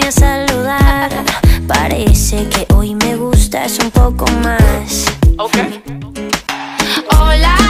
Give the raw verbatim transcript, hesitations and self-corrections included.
a saludar. Parece que hoy me gustas un poco más. Okay. Hola,